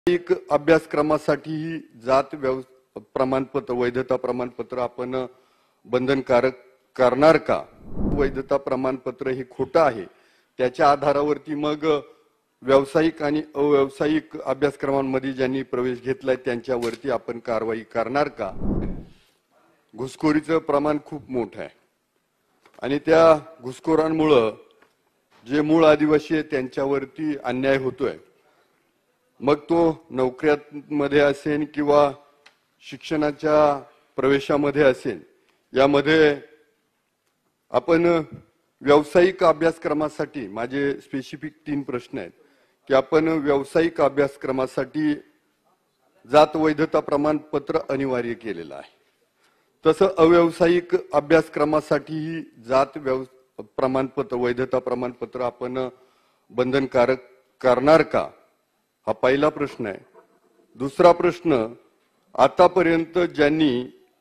एक अभ्यासक्रमासाठी जात प्रमाणपत्र वैधता प्रमाणपत्र आपण बंधनकारक करणार का? वैधता प्रमाणपत्र हे खोटं आहे, त्याच्या आधारावरती मग व्यावसायिक आणि अव्यावसायिक अभ्यासक्रमांमध्ये ज्यांनी प्रवेश घेतलाय त्यांच्यावरती आपण कारवाई करणार का? घुसखोरीचं प्रमाण खूप मोठं आहे आणि त्या घुसखोरांमुळे जे मूळ आदिवासी आहेत त्यांच्यावरती अन्याय होतोय, मग तो नोकऱ्यांमध्ये असेल किंवा शिक्षणाच्या प्रवेशामध्ये असेल। यामध्ये आपण व्यावसायिक अभ्यासक्रमासाठी माझे स्पेसिफिक 3 प्रश्न आहेत की आपण व्यावसायिक अभ्यासक्रमासाठी जात वैधता प्रमाणपत्र अनिवार्य केलेलं आहे, तसं अव्यावसायिक अभ्यासक्रमासाठी जात प्रमाणपत्र वैधता प्रमाणपत्र आपण बंधनकारक करणार का? हा पहिला प्रश्न आहे। दुसरा प्रश्न, आतापर्यंत ज्यांनी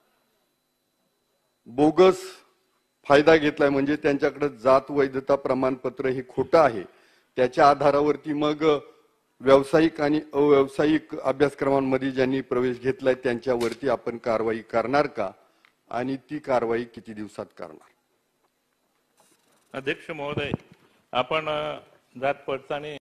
बोगस फायदा घेतलाय म्हणजे त्यांच्याकडे जात वैधता प्रमाणपत्र हे खोटं आहे, त्याच्या आधारावरती मग व्यावसायिक आणि अव्यावसायिक अभ्यासक्रमांमध्ये ज्यांनी प्रवेश घेतलाय त्यांच्यावरती आपण कारवाई करणार का आणि ती कारवाई किती दिवसात करणार? अध्यक्ष महोदय, आपण जात पडताळणी